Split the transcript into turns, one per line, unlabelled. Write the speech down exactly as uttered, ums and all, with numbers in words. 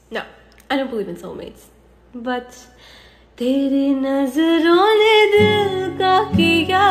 No, I don't believe in soulmates. But तेरी नजरों ने दिल का किया